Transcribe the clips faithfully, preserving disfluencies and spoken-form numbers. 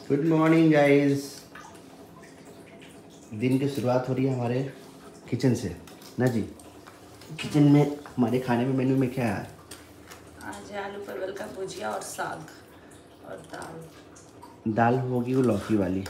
Good morning guys. दिन की शुरुआत हो रही है हमारे किचन से ना जी। किचन में हमारे खाने में मेन्यू में क्या है? आज आलू परवल का भुजिया और साग और दाल। दाल होगी वो लौकी वाली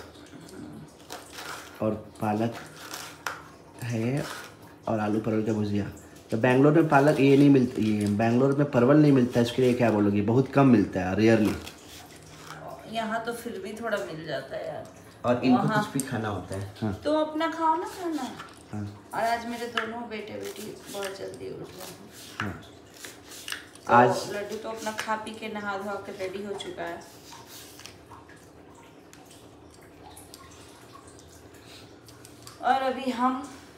और पालक है और आलू परवल का भुजिया। तो बेंगलोर में पालक ये नहीं मिलती, ये बेंगलोर में परवल नहीं मिलता, इसके लिए क्या बोलोगी? बहुत कम मिलता है, रेयरली। यहाँ तो फिर भी थोड़ा मिल जाता है यार। और इनको कुछ भी खाना होता है। हाँ। तुम अपना खाओ ना खाना। हाँ। और आज मेरे दोनों बेटे बेटी बहुत जल्दी उठ गए। हाँ। तो आज लड्डू तो अपना खा पी के नहा धो के रेडी हो चुका है। और अभी हम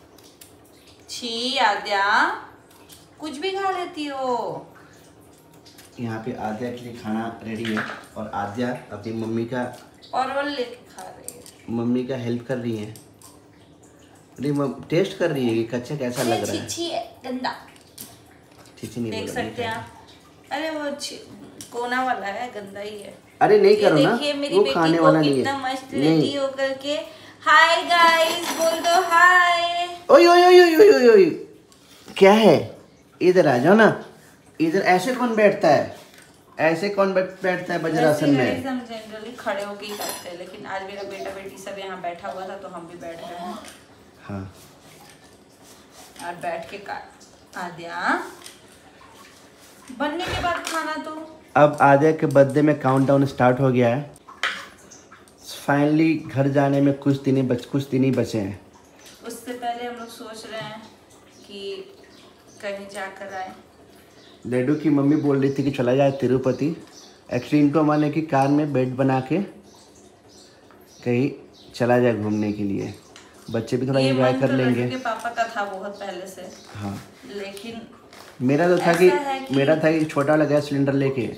छी आद्या कुछ भी खा लेती हो। यहाँ पे आद्या के लिए खाना रेडी है और आद्या अपनी मम्मी का परवल लेके खा रही है। मम्मी का हेल्प कर रही है। अरे टेस्ट कर रही है कि कच्चा कैसा लग रहा है। छी है गंदा। ठीक नहीं देख सकते हैं आप। अरे वो कोना वाला है, गंदा ही है। अरे नहीं करो ना, देखिए मेरी वो बेटी खाने को वाला नहीं कितना है। मस्त रेडी होकर के हाय गाइस बोल दो हाय। ओए ओए ओए ओए ओए ओए क्या है? इधर आ जाओ ना। इधर ऐसे कौन बैठता है? ऐसे कौन बैठता है वज्रासन में? हम जनरली खड़े होके ही करते हैं, लेकिन आज मेरा बेटा बेटी सब यहाँ बैठा हुआ था तो हम भी बैठ गए हैं। हाँ। और बैठ के काट आद्या बनने के बाद खाना। तो अब आद्या के बर्थडे में काउंटडाउन स्टार्ट हो गया है। फाइनली घर जाने में कुछ दिन ही बच कुछ दिन ही बचे हैं। उससे पहले हम लोग सोच रहे हैं कि कहीं जाकर आए। लड्डू की मम्मी बोल रही थी कि चला जाए तिरुपति। एक्चुअली इनको माने कि कार में बेड बना के कहीं चला जाए घूमने के लिए, बच्चे भी थोड़ा एंजॉय कर तो लेंगे। लड्डू के पापा का था बहुत पहले से। हाँ। लेकिन मेरा तो था कि, कि मेरा था कि छोटा वाला गैस सिलेंडर लेके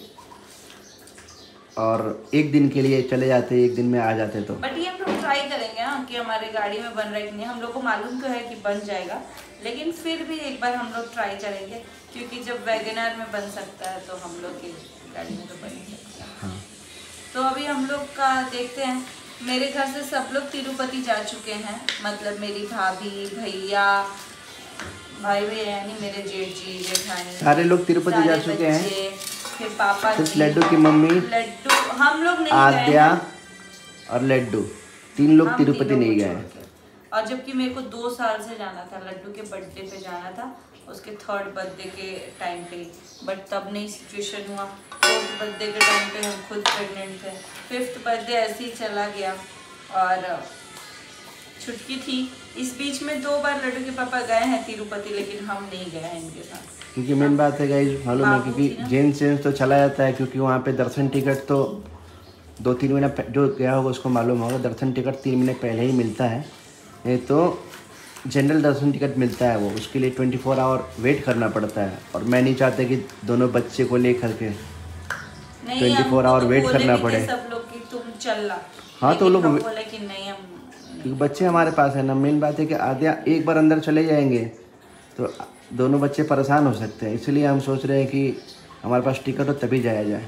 और एक दिन के लिए चले जाते, एक दिन में आ जाते। तो बट ये हम लोग ट्राई करेंगे ना कि हमारे गाड़ी में बन रहा है कि नहीं। हम लोग को मालूम तो है कि बन जाएगा, लेकिन फिर भी एक बार हम लोग ट्राई करेंगे, क्योंकि जब वैगनआर में बन सकता है तो हम लोग की गाड़ी में तो बन ही सकता है। हाँ। तो अभी हम लोग का देखते हैं। मेरे घर से सब लोग तिरुपति जा चुके हैं, मतलब मेरी भाभी भैया भाई भैया यानी मेरे जेठ जी जेठानी सारे लोग तिरुपति जा चुके हैं। फिर पापा सिर्फ लड्डू की मम्मी, लड्डू हम लोग नहीं आद्या और लड्डू तीन लोग तिरुपति नहीं गए। और जबकि मेरे को दो साल से जाना था, लड्डू के बर्थडे पे जाना था, उसके थर्ड बर्थडे के टाइम पे, बट तब नहीं सिचुएशन हुआ। फोर्थ बर्थडे के टाइम पे हम खुद प्रेग्नेंट थे। फिफ्थ बर्थडे ऐसे ही चला गया और छुटकी थी। इस बीच में दो बार लड्डू के पापा गए हैं तिरुपति, लेकिन हम नहीं गए हैं इनके साथ। क्योंकि मेन बात है गाइस, मालूम है, क्योंकि जेंट्स जेंट्स तो चला जाता है, क्योंकि वहाँ पे दर्शन टिकट तो दो तीन महीना जो गया होगा उसको मालूम होगा, दर्शन टिकट तीन महीने पहले ही मिलता है। ये तो जनरल दर्शन टिकट मिलता है, वो उसके लिए ट्वेंटी फोर आवर वेट करना पड़ता है। और मैं नहीं चाहता कि दोनों बच्चे को ले करके ट्वेंटी फोर आवर वेट करना पड़े। सब लोग कि तुम चलना। हाँ तो लोग बोले कि नहीं, हम क्योंकि बच्चे हमारे पास है ना। मेन बात है कि आद्या एक बार अंदर चले जाएंगे तो दोनों बच्चे परेशान हो सकते हैं, इसलिए हम सोच रहे हैं कि हमारे पास टिकट हो तभी जाया जाए।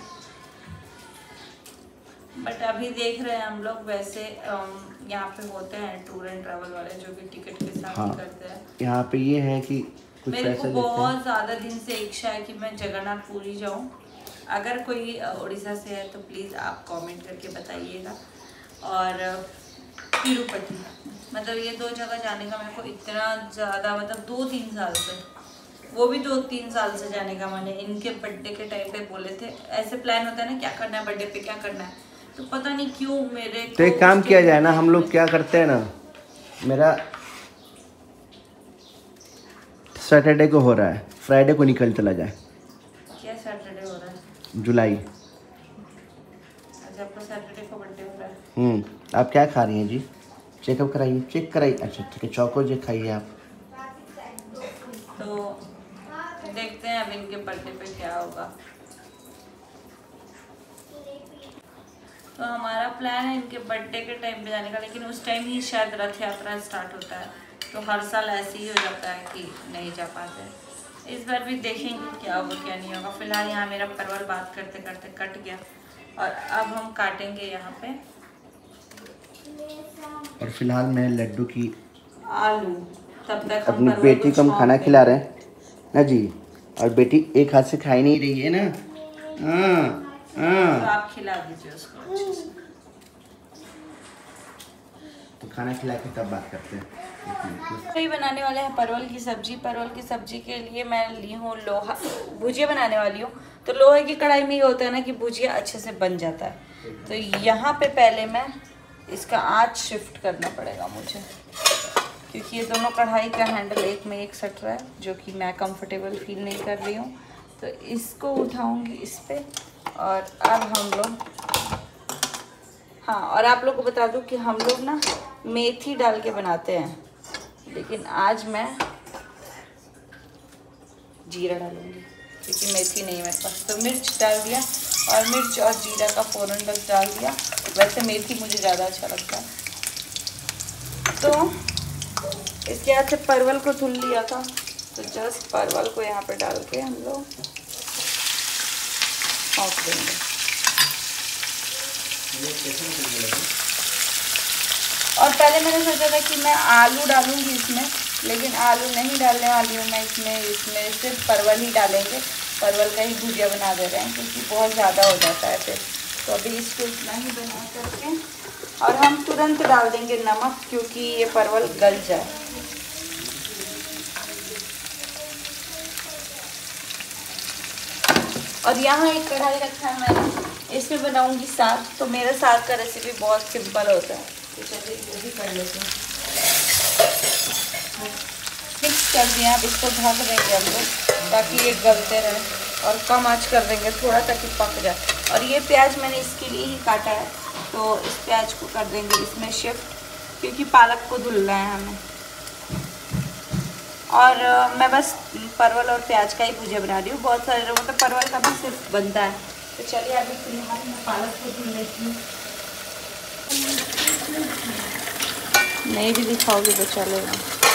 बट अभी देख रहे हैं हम लोग, वैसे यहाँ पे होते हैं टूर एंड ट्रैवल वाले जो कि टिकट के साथ हाँ, करते हैं। यहाँ पे ये है कि कुछ मेरे पैसे को बहुत ज़्यादा दिन से इच्छा है कि मैं जगन्नाथपुरी जाऊँ। अगर कोई उड़ीसा से है तो प्लीज़ आप कमेंट करके बताइएगा। और तिरुपति, मतलब ये दो जगह जाने का मेरे को इतना ज़्यादा, मतलब दो तीन साल से, वो भी दो तीन साल से जाने का मन है। इनके बर्थडे के टाइम पे बोले थे, ऐसे प्लान होता है ना क्या करना है बर्थडे पे, क्या करना है, तो पता नहीं क्यों मेरे तो एक काम किया जाए ना, हम लोग क्या करते हैं ना, मेरा सैटरडे को हो रहा है, फ्राइडे को निकल चला जाए। क्या सैटरडे हो रहा है? जुलाई। अच्छा, आपका सैटरडे को बर्थडे हो रहा है। हम्म आप क्या खा रही हैं जी? चेकअप कराइए, चेक कराइए। अच्छा ठीक है, चौको जे खाइए आप। तो देखते हैं अब इनके बर्थडे पे क्या होगा। तो हमारा प्लान है इनके बर्थडे के टाइम पे जाने का, लेकिन उस टाइम ही शायद रथ यात्रा स्टार्ट होता है, तो हर साल ऐसे ही हो जाता है कि नहीं जा पाते। इस बार भी देखेंगे क्या होगा क्या नहीं होगा। फिलहाल यहाँ मेरा परवल बात करते करते कट गया और अब हम काटेंगे यहाँ पे और फिलहाल मैं लड्डू की आलू तब तक अपनी बेटी को हम खाना खिला रहे हैं ना जी। और बेटी एक हाथ से खाई नहीं रही है ना। हाँ हाँ, तो आप खिला दीजिए उसको अच्छे से। तो खाना खिला के तब बात करते हैं। वही बनाने वाले हैं परवल की सब्जी। परवल की सब्जी के लिए मैं ली हूँ लोहा, भुजिया बनाने वाली हूँ। तो लोहे की कढ़ाई में ये होता है ना कि भुजिया अच्छे से बन जाता है। तो यहाँ पे पहले मैं इसका आँच शिफ्ट करना पड़ेगा मुझे, क्योंकि ये दोनों कढ़ाई का हैंडल एक में एक सट रहा है, जो कि मैं कंफर्टेबल फील नहीं कर रही हूँ। तो इसको उठाऊँगी इस पर। और अब हम लोग, हाँ, और आप लोग को बता दूँ कि हम लोग ना मेथी डाल के बनाते हैं, लेकिन आज मैं जीरा डालूंगी क्योंकि मेथी नहीं है मेरे पास। तो मिर्च डाल दिया और मिर्च और जीरा का फ़ौरन बस डाल दिया। वैसे मेथी मुझे ज़्यादा अच्छा लगता है। तो इसके बाद से परवल को धुल लिया था, तो जस्ट परवल को यहाँ पे डाल के हम लोग छौंक देंगे। और पहले मैंने सोचा था कि मैं आलू डालूंगी इसमें, लेकिन आलू नहीं डालने वाली हूँ मैं इसमें। इसमें सिर्फ परवल ही डालेंगे। परवल का ही भुजिया बना दे रहे हैं क्योंकि बहुत ज़्यादा हो जाता है फिर। तो अभी इसको इतना ही बना करके और हम तुरंत डाल देंगे नमक, क्योंकि ये परवल गल जाए। और यहाँ एक कढ़ाई रखा है मैंने, इसमें बनाऊंगी साग। तो मेरा साग का रेसिपी बहुत सिंपल होता है, तो चलिए वो भी कर लेते हैं। मिक्स कर दिया, अब इसको ढक देंगे हम लोग ताकि ये गलते रहे, और कम आंच कर देंगे थोड़ा ताकि पक जाए। और ये प्याज मैंने इसके लिए ही काटा है, तो इस प्याज को कर देंगे इसमें शिफ्ट, क्योंकि पालक को धुलना है हमें। और मैं बस परवल और प्याज का ही भुजिया बना रही हूँ। बहुत सारे लोगों तो परवल का भी सिर्फ बनता है। तो चलिए अभी फिलहाल मैं पालक को धुल लेती हूँ। नहीं भी दिखाओगे तो चलेगा।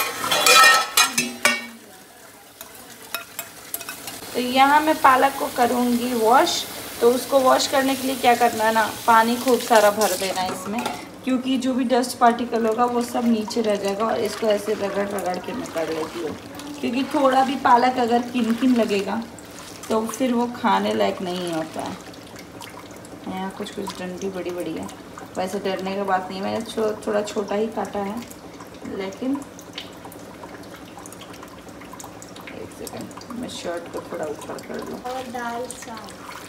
तो यहाँ मैं पालक को करूँगी वॉश। तो उसको वॉश करने के लिए क्या करना है ना, पानी खूब सारा भर देना है इसमें, क्योंकि जो भी डस्ट पार्टिकल होगा वो सब नीचे रह जाएगा। और इसको ऐसे रगड़ रगड़ के मैं कर लेती हूँ, क्योंकि थोड़ा भी पालक अगर किन-किन लगेगा तो फिर वो खाने लायक नहीं होता है। यहाँ कुछ कुछ डंडी बड़ी बड़ी है, वैसे डरने की बात नहीं है। मैंने छो, थोड़ा छोटा ही काटा है, लेकिन एक सेकंड मैं शर्ट को थोड़ा ऊपर कर लूँ। और दाल साग,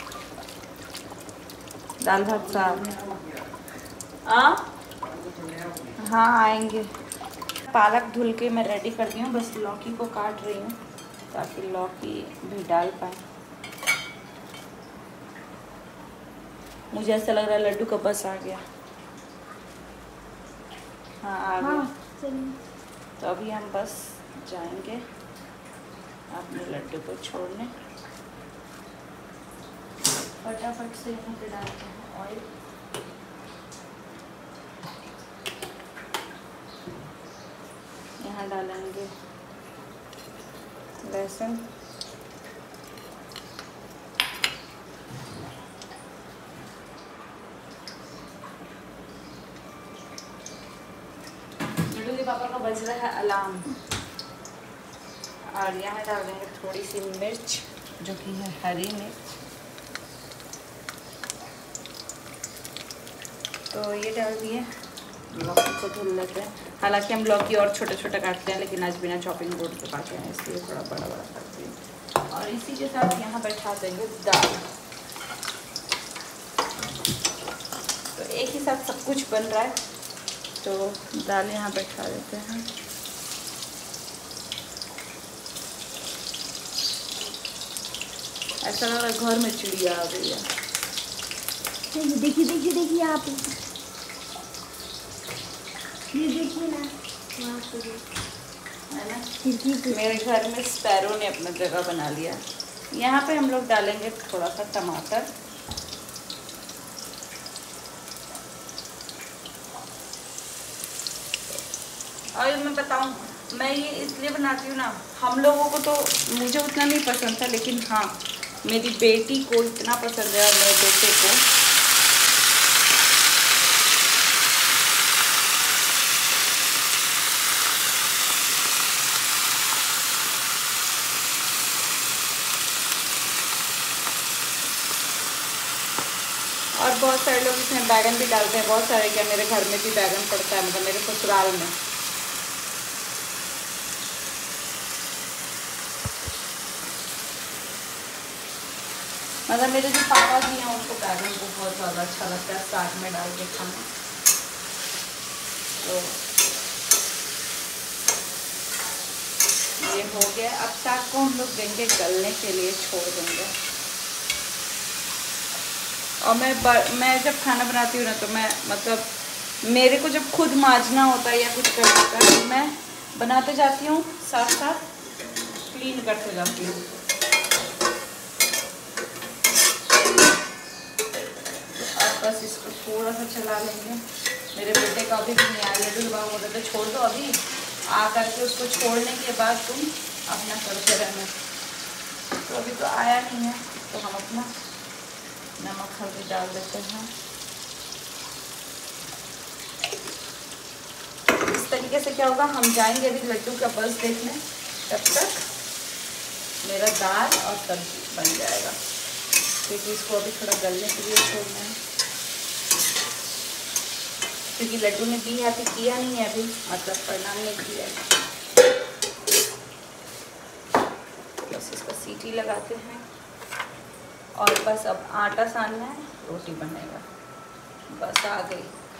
दाल भात साग आ? हाँ आएंगे। पालक धुल के मैं रेडी कर दी हूँ, बस लौकी को काट रही हूँ ताकि लौकी भी डाल पाए। मुझे ऐसा लग रहा है लड्डू का बस आ गया। हाँ आ गया। हाँ, तो अभी हम बस जाएंगे अपने लड्डू को छोड़ने। फटाफट से यहाँ पे डालते हैं ऑयल। यहाँ डालेंगे लहसुन, लड्डू के पापा का बज रहा है अलार्म। और यहाँ डाल देंगे थोड़ी सी मिर्च, जो कि है हरी मिर्च। तो ये डाल दिए। लौकी को धुल लेते हैं। हालांकि हम लौकी और छोटे छोटे काटते हैं, लेकिन आज बिना चॉपिंग बोर्ड के काटे हैं, इसलिए थोड़ा बड़ा बड़ा करते हैं। और इसी के साथ यहाँ बैठा देंगे दाल। तो एक ही साथ सब कुछ बन रहा है, तो दाल यहाँ बैठा देते हैं। ऐसा लग रहा है घर में चिड़िया आ गई है। देखिए देखिए देखिए आप, ये देखिए ना, वहाँ पे है ना, खिड़की पे। मेरे घर में स्पैरो ने अपना जगह बना लिया। यहाँ पे हम लोग डालेंगे थोड़ा सा टमाटर, और मैं बताऊँ, मैं ये इसलिए बनाती हूँ ना, हम लोगों को तो, मुझे उतना नहीं पसंद था, लेकिन हाँ मेरी बेटी को इतना पसंद है और मेरे बेटे को। बहुत सारे लोग इसमें बैगन भी डालते हैं, बहुत सारे, क्या मेरे घर में भी बैगन पड़ता है, मतलब मेरे ससुराल में। मतलब मेरे जो पापा जी हैं उनको बैगन बहुत ज़्यादा अच्छा लगता है साग में डाल के खाना। तो ये हो गया। अब साग को हम लोग देंगे गलने के लिए, छोड़ देंगे। और मैं ब, मैं जब खाना बनाती हूँ ना तो मैं मतलब मेरे को जब खुद मांजना होता है या कुछ करना होता है तो मैं बनाते जाती हूँ, साथ साथ क्लीन करते जाती हूँ। बस इसको थोड़ा सा चला लेंगे। मेरे बेटे का अभी भी नहीं आया, लड्डू बाबा बोल रहे थे छोड़ दो, अभी आ करके उसको छोड़ने के बाद तुम अपना करते रहना। तो अभी तो आया नहीं है, तो हम अपना नमक हल्दी डाल देते हैं। इस तरीके से क्या होगा, हम जाएंगे अभी लड्डू का बस देखने, तब तक मेरा दाल और सब्जी बन जाएगा, क्योंकि इसको अभी थोड़ा गलने के लिए छोड़ना है। क्योंकि लड्डू ने दी है, फिर किया नहीं है अभी, मतलब प्रणाम नहीं किया है। बस इसका सीटी लगाते हैं और बस अब आटा सानना है, रोटी बनेगा। बस आ गई।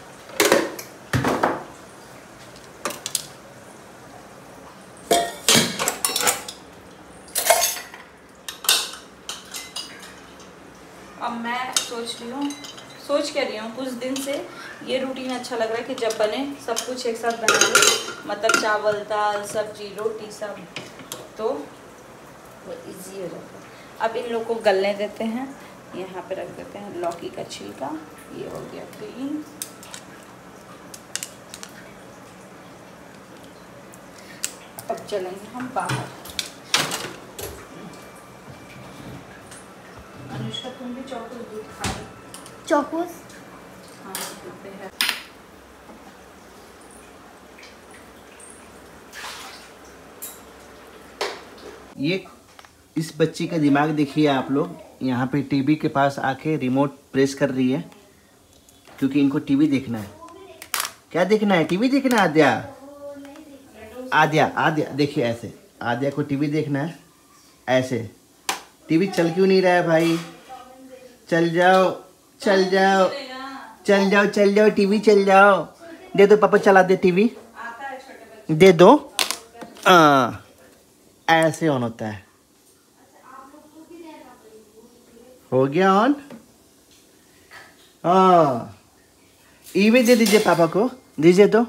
अब मैं सोच रही हूँ सोच क्या रही हूँ कुछ दिन से ये रूटीन अच्छा लग रहा है कि जब बने सब कुछ एक साथ बना लो, मतलब चावल दाल सब्जी रोटी सब, तो वो इजी हो जाता है। अब इन लोग को गलने देते हैं। यहाँ पे रख देते हैं लौकी का छिलका, ये हो गया क्लीन। अब चलेंगे हम बाहर। अनुष्का तुम भी चॉकलेट दूध खा लो। चौकोस हाँ यहाँ पे है। ये इस बच्ची का दिमाग देखिए आप लोग, यहाँ पे टीवी के पास आके रिमोट प्रेस कर रही है, क्योंकि इनको टीवी देखना है। क्या देखना है? टीवी देखना है। आद्या आद्या आद्या देखिए ऐसे, आद्या को टीवी देखना है ऐसे। टीवी चल क्यों नहीं रहा है भाई? चल जाओ चल जाओ चल जाओ चल जाओ टीवी चल जाओ। दे दो पापा, चला दे टीवी, दे दो। आ, ऐसे ऑन होता है। हो गया ऑन। हाँ ईवी दे दीजिए पापा को, दीजिए तो।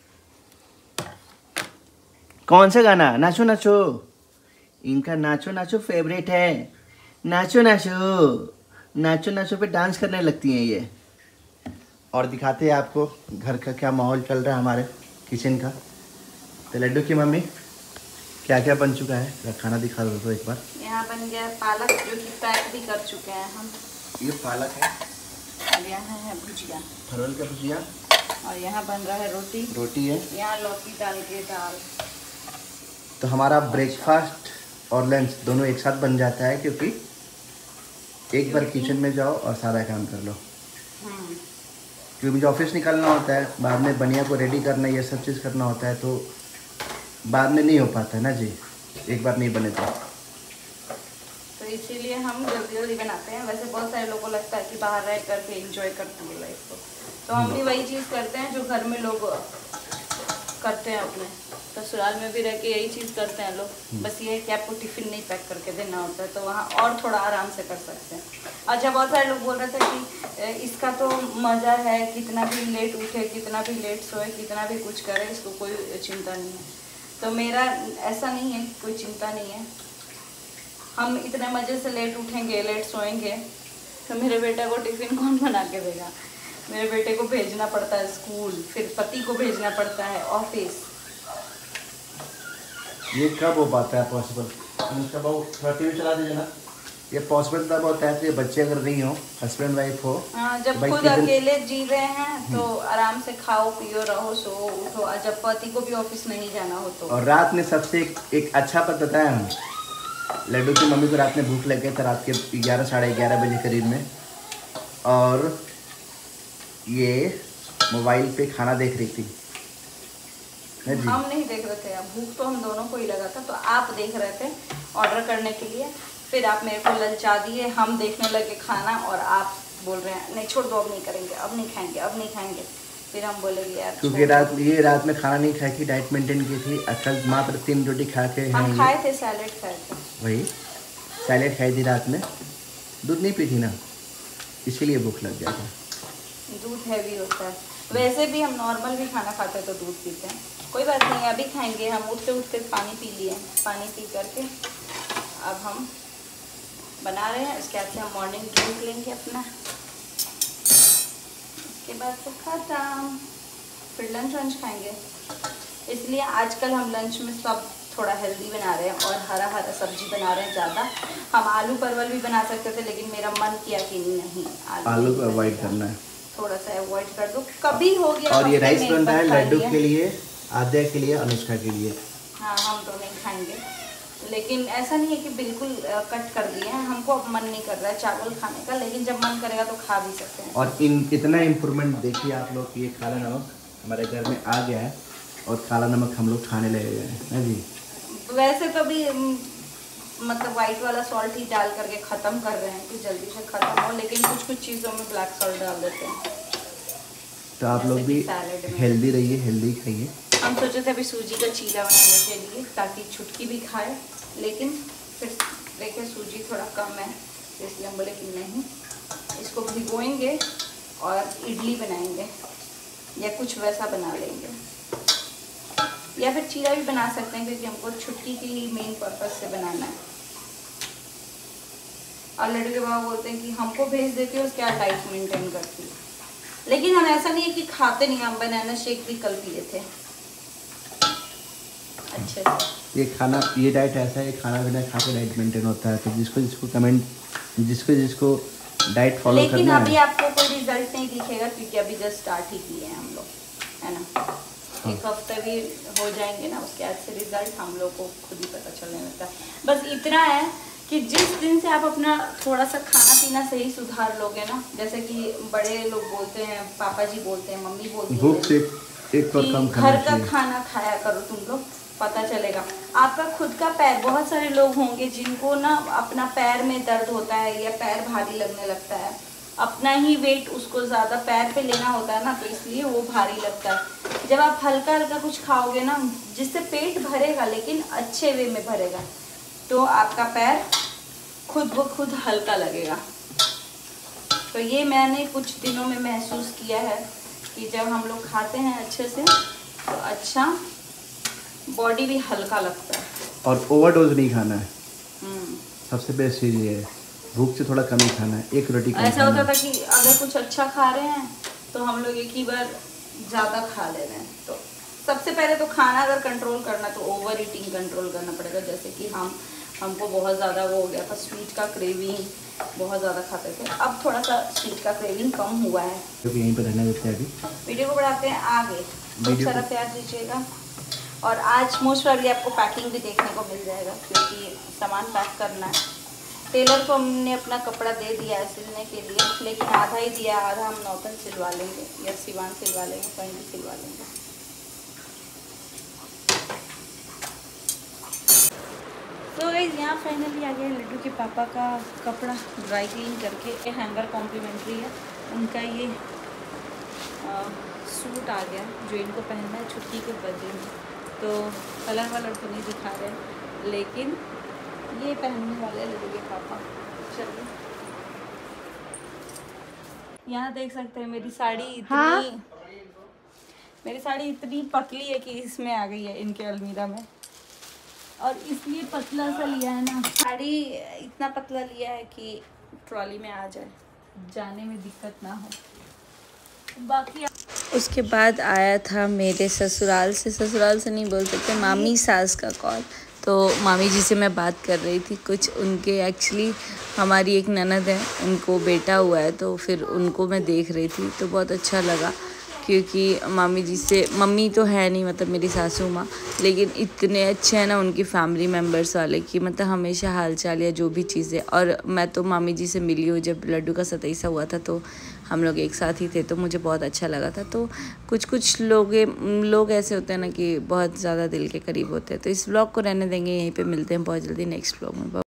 कौन सा गाना? नाचो नाचो। इनका नाचो नाचो फेवरेट है। नाचो नाचो नाचो नाचो पे डांस करने लगती हैं ये। और दिखाते हैं आपको घर का क्या माहौल चल रहा है हमारे किचन का। तो लड्डू की मम्मी क्या क्या बन चुका है, खाना दिखा दो तो एक बार। यहाँ बन गया पालक, जो कि पैक भी कर चुके हैं हम। ये पालक है और यहाँ है भुजिया, परवल का भुजिया। और यहाँ बन रहा है रोटी रोटी है। यहाँ लौकी डाल के दाल। तो हमारा ब्रेकफास्ट और लंच दोनों एक साथ बन जाता है, क्योंकि एक बार किचन में जाओ और सारा काम कर लो। क्योंकि मुझे ऑफिस निकलना होता है, बाद में बनिया को रेडी करना, ये सब चीज़ करना होता है, तो बाद में नहीं हो पाता है ना जी, एक बार नहीं बने तो। तो इसीलिए हम जल्दी जल्दी बनाते हैं। वैसे बहुत सारे लोगों को लगता है कि बाहर रह करके एंजॉय करते हैं लाइफ को, तो हम भी वही चीज़ करते हैं जो घर में लोग करते हैं। अपने ससुराल में भी रह के यही चीज़ करते हैं लोग। बस ये है कि आपको टिफ़िन नहीं पैक करके देना होता है, तो वहाँ और थोड़ा आराम से कर सकते हैं। अच्छा, बहुत सारे लोग बोल रहे थे कि इसका तो मज़ा है, कितना भी लेट उठे, कितना भी लेट सोए, कितना भी कुछ करे, इसको कोई चिंता नहीं है। तो मेरा ऐसा नहीं है, कोई चिंता नहीं है। हम इतने मज़े से लेट उठेंगे, लेट सोएंगे, तो मेरे बेटे को टिफ़िन कौन बना के देगा? मेरे बेटे को भेजना पड़ता है स्कूल, फिर पति को भेजना पड़ता है ऑफिस। ये कब हो पाता है पॉसिबल? अनुष्का बाबू थोड़ा टीवी चला दीजिए ना। ये पॉसिबल तब होता है कि बच्चे अगर नहीं हो, हस्बैंड वाइफ हो। हाँ, जब खुद अकेले जी रहे हैं तो आराम से खाओ पियो रहो सो उठो। और जब पति को भी ऑफिस नहीं जाना हो तो। और रात में सबसे एक, एक अच्छा पता बताया हम, लड्डू की मम्मी को रात में भूख लग गई था, रात के ग्यारह साढ़े ग्यारह बजे करीब में, और ये मोबाइल पे खाना देख रही थी। हम नहीं देख रहे थे, भूख तो हम दोनों को ही लगा था, तो आप देख रहे थे ऑर्डर करने के लिए, फिर आप मेरे को ललचा दिए, हम देखने लगे खाना और आप बोल रहे हैं नहीं छोड़ दो, अब नहीं करेंगे, अब नहीं खाएंगे, अब नहीं खाएंगे। फिर हम बोलेंगे यार क्योंकि रात ये रात में खाना नहीं खाई थी, डाइट मेंटेन की थी, कल मात्र तीन रोटी खा के हम खाए थे, सैलेड खाए थे। वही सैलेड खाई थी रात में, दूध नहीं पी थी ना, इसीलिए भूख लग गया था। दूध हैवी होता है, वैसे भी हम नॉर्मल भी खाना खाते हैं तो दूध पीते हैं, कोई बात नहीं, अभी खाएंगे। हम उठते उठते पानी पी लिए, पानी पी करके अब हम बना रहे हैं, इसके बाद से हम मॉर्निंग ड्रिंक लेंगे अपना, उसके बाद से खत्म, फिर लंच वंच खाएंगे। इसलिए आजकल हम लंच में सब थोड़ा हेल्दी बना रहे हैं और हरा हरा सब्जी बना रहे हैं ज़्यादा। हम आलू परवल भी बना सकते थे, लेकिन मेरा मन किया कि नहीं, आलू, आलू को अवॉइड करना है, थोड़ा सा अवॉइड कर दो, कभी हो गया। और ये राइस बन रहा है लड्डू के लिए, आद्या के लिए, अनुष्का के लिए। हाँ, हम तो नहीं खाएंगे, लेकिन ऐसा नहीं है कि बिल्कुल कट कर दिए हैं, हमको अब मन नहीं कर रहा है चावल खाने का, लेकिन जब मन करेगा तो खा भी सकते हैं। और इन इतना इम्प्रूवमेंट देखिए आप लोग कि ये काला नमक हमारे घर में आ गया है और काला नमक हम लोग खाने लगे हैं ना जी। वैसे तो भी मतलब वाइट वाला सॉल्ट ही डाल करके ख़त्म कर रहे हैं कि जल्दी से ख़त्म हो, लेकिन कुछ कुछ चीज़ों में ब्लैक सॉल्ट डाल देते हैं। तो आप लोग भी हेल्दी रहिए, हेल्दी खाइए। हम सोचे थे अभी सूजी का चीला बनाने के लिए ताकि छुटकी भी खाए, लेकिन फिर देखे सूजी थोड़ा कम है, इसलिए हम बोले कि नहीं, इसको भिगोएंगे और इडली बनाएंगे या कुछ वैसा बना लेंगे, या फिर चीला भी बना सकते हैं, क्योंकि हमको छुटकी की ही मेन पर्पज से बनाना है। और लड्डू के बाबा बोलते हैं कि हमको भेज देते हो, उसके बाद डाइट मेंटेन करती है, लेकिन हम ऐसा नहीं है कि खाते नहीं, हम बनाना शेक भी कल पिए थे अच्छे से। ये खाना, ये डाइट ऐसा है, खाना बिना खा के डाइट मेंटेन होता है, तो जिसको जिसको कमेंट, जिसको जिसको डाइट फॉलो करना है। लेकिन अभी आपको कोई रिजल्ट नहीं दिखेगा, क्योंकि अभी जस्ट स्टार्ट ही किए हैं हम लोग, है ना। हाँ। एक हफ्ते भी हो जाएंगे ना, उसके बाद से रिजल्ट हम लोग को खुद ही पता चलने लगता है। बस इतना है कि जिस दिन से आप अपना थोड़ा सा खाना पीना सही सुधार लोगे ना, जैसे कि बड़े लोग बोलते हैं, पापा जी बोलते हैं, मम्मी बोलती है, भूख से एक और कम खाना घर का खाना खाया करो तुम लोग, पता चलेगा आपका खुद का पैर। बहुत सारे लोग होंगे जिनको ना अपना पैर में दर्द होता है या पैर भारी लगने लगता है, अपना ही वेट उसको ज़्यादा पैर पे लेना होता है ना, तो इसलिए वो भारी लगता है। जब आप हल्का हल्का कुछ खाओगे ना, जिससे पेट भरेगा लेकिन अच्छे वे में भरेगा, तो आपका पैर खुद ब खुद हल्का लगेगा। तो ये मैंने कुछ दिनों में महसूस किया है कि जब हम लोग खाते हैं अच्छे से तो अच्छा बॉडी भी हल्का लगता है। और ओवरडोज नहीं खाना है, सबसे बेस्ट चीज़ ये है, भूख से थोड़ा कम ही खाना है, एक रोटी कम। ऐसा होता था कि अगर कुछ अच्छा खा रहे हैं तो हम लोग एक ही बार ज़्यादा खा ले रहे हैं, तो सबसे पहले तो खाना अगर कंट्रोल करना तो ओवर ईटिंग कंट्रोल करना पड़ेगा। जैसे कि हम हमको बहुत ज़्यादा वो हो गया था, स्वीट का क्रेविंग बहुत ज़्यादा खाते थे, अब थोड़ा सा स्वीट का क्रेविंग कम हुआ है। क्योंकि यहीं पर रहना देते हैं अभी। वीडियो को बढ़ाते हैं आगे, बहुत सारा प्यार दीजिएगा। और आज मोस्ट प्रॉब्ली आपको पैकिंग भी देखने को मिल जाएगा, क्योंकि सामान पैक करना है। टेलर को हमने अपना कपड़ा दे दिया है सिलने के लिए, लेकिन आधा ही दिया, आधा हम नौतन सिलवा लेंगे या सिवान सिलवा लेंगे, कहीं भी सिलवा लेंगे। तो गाइस यहाँ फाइनली आ गया लड्डू के पापा का कपड़ा ड्राई क्लीन करके, ये हैंगर कॉम्प्लीमेंट्री है उनका। ये आ, सूट आ गया जो इनको पहनना है छुट्टी के बर्थडे में, तो कलर वलर तो नहीं दिखा रहे, लेकिन ये पहनने वाले लड्डू के पापा। चलिए यहाँ देख सकते हैं मेरी साड़ी इतनी हाँ? मेरी साड़ी इतनी पतली है कि इसमें आ गई है इनके अलमीरा में, और इसलिए पतला सा लिया है ना, साड़ी इतना पतला लिया है कि ट्रॉली में आ जाए, जाने में दिक्कत ना हो। बाकी उसके बाद आया था मेरे ससुराल से, ससुराल से नहीं बोल सकते, मामी सास का कॉल। तो मामी जी से मैं बात कर रही थी कुछ, उनके एक्चुअली हमारी एक ननद है, उनको बेटा हुआ है, तो फिर उनको मैं देख रही थी, तो बहुत अच्छा लगा क्योंकि मामी जी से, मम्मी तो है नहीं मतलब मेरी सासू माँ, लेकिन इतने अच्छे हैं ना उनकी फैमिली मेम्बर्स वाले कि मतलब हमेशा हाल चाल या जो भी चीज़ें। और मैं तो मामी जी से मिली हूँ जब लड्डू का सताईसा हुआ था, तो हम लोग एक साथ ही थे, तो मुझे बहुत अच्छा लगा था। तो कुछ कुछ लोग लोग ऐसे होते हैं ना कि बहुत ज़्यादा दिल के करीब होते हैं। तो इस व्लॉग को रहने देंगे यहीं पे, मिलते हैं बहुत जल्दी नेक्स्ट व्लॉग में।